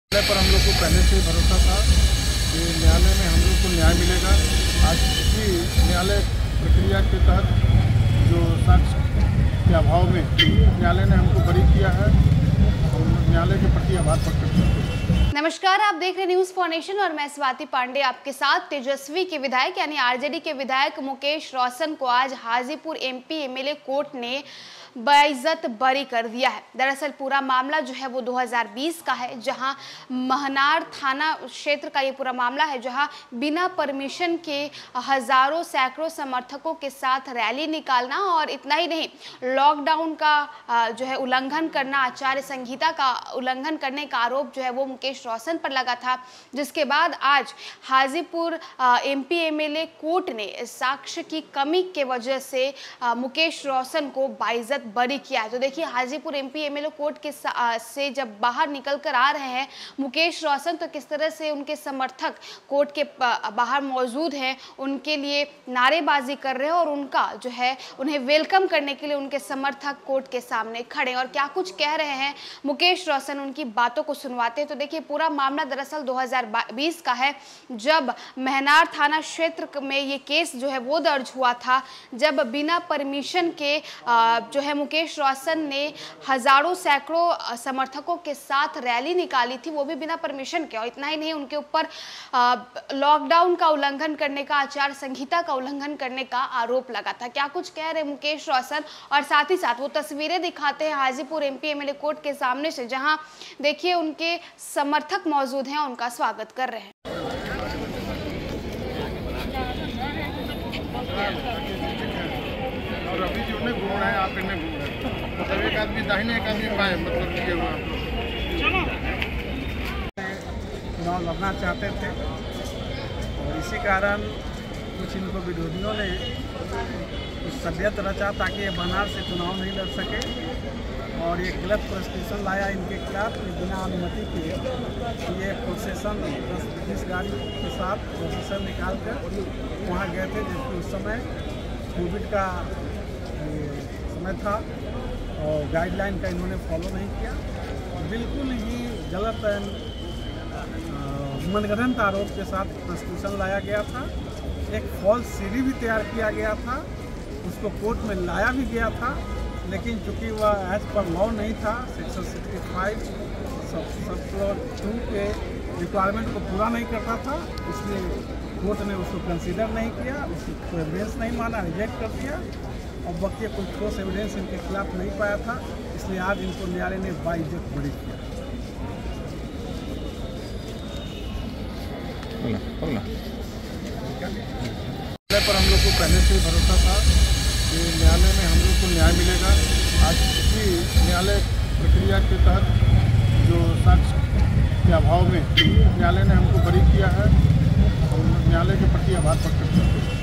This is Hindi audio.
पर हम लोग को पहले से भरोसा था कि न्यायालय में हम लोग को न्याय मिलेगा। आज की न्यायालय प्रक्रिया के तहत जो साक्ष्य के अभाव में न्यायालय ने हमको बरी किया है, हम न्यायालय के प्रति आभार प्रकट करते हैं। नमस्कार, आप देख रहे न्यूज़ फॉर नेशन और मैं स्वाति पांडे आपके साथ। तेजस्वी के विधायक यानी आरजेडी के विधायक मुकेश रोशन को आज हाजीपुर एमपी एमएलए कोर्ट ने बाइज्जत बरी कर दिया है। दरअसल पूरा मामला जो है वो 2020 का है, जहां महनार थाना क्षेत्र का ये पूरा मामला है, जहां बिना परमिशन के हजारों सैकड़ों समर्थकों के साथ रैली निकालना और इतना ही नहीं, लॉकडाउन का जो है उल्लंघन करना, आचार संहिता का उल्लंघन करने का आरोप जो है वो मुकेश रोशन पर लगा था। जिसके बाद आज हाजीपुर एमपी एमएलए कोर्ट ने साक्ष्य की कमी के वजह से मुकेश रोशन को बाइज्जत बरी किया है। तो देखिए, हाजीपुर एमपी एमएलए कोर्ट के से जब बाहर निकल कर आ रहे हैं मुकेश रोशन, तो किस तरह से उनके समर्थक कोर्ट के बाहर मौजूद हैं, उनके लिए नारेबाजी कर रहे हैं और उनका जो है उन्हें वेलकम करने के लिए उनके समर्थक कोर्ट के सामने खड़े और क्या कुछ कह रहे हैं मुकेश रोशन, उनकी बातों को सुनवाते हैं। तो देखिए, पूरा मामला दरअसल 2020 का है, जब महनार थाना क्षेत्र में ये केस जो है वो दर्ज हुआ था, जब बिना परमिशन के जो है मुकेश रोशन ने हजारों सैकड़ों समर्थकों के साथ रैली निकाली थी, वो भी बिना परमिशन के। और इतना ही नहीं, उनके ऊपर लॉकडाउन का उल्लंघन करने का, आचार संहिता का उल्लंघन करने का आरोप लगा था। क्या कुछ कह रहे मुकेश रोशन और साथ ही साथ वो तस्वीरें दिखाते हैं हाजीपुर एमपी एमएलए कोर्ट के सामने से, जहां देखिए उनके समर्थक मौजूद हैं, उनका स्वागत कर रहे हैं। और अभी जो ने घूम रहे हैं, आप इन्हें घूम रहे हैं, मतलब एक आदमी दाहिने एक आदमी बाएं, मतलब टिके हुए चुनाव लड़ना चाहते थे और इसी कारण कुछ इनको विरोधियों ने कुछ षड्यंत्र रचा ताकि ये बनार से चुनाव नहीं लड़ सके और ये गलत प्रोसिक्यूशन लाया इनके खिलाफ बिना अनुमति के। ये प्रोसेसन 10-20 गाड़ी के साथ प्रोसेसन निकाल कर वहाँ गए थे, जबकि उस समय कोविड का समय था और गाइडलाइन का इन्होंने फॉलो नहीं किया। बिल्कुल ही गलत मनगढ़ंत आरोप के साथ प्रोसिक्यूशन लाया गया था। एक फॉल्स सीडी भी तैयार किया गया था, उसको कोर्ट में लाया भी गया था, लेकिन चूँकि वह एज पर लॉ नहीं था, सेक्शन 65 सब 2 के रिक्वायरमेंट को पूरा नहीं करता था, इसलिए कोर्ट ने उसको कंसीडर नहीं किया, उसको एविडेंस नहीं माना, रिजेक्ट कर दिया और बल्कि कोई ठोस एविडेंस इनके खिलाफ नहीं पाया था, इसलिए आज इनको न्यायालय ने बाइज्जत बरी किया। पर हम लोग को पहले से भरोसा था कि न्यायालय में हम लोग को न्याय मिलेगा। आज की न्यायालय प्रक्रिया के तहत जो साक्ष्य के अभाव में न्यायालय ने हमको बरी किया है, हम न्यायालय के प्रति आभार प्रकट करते हैं।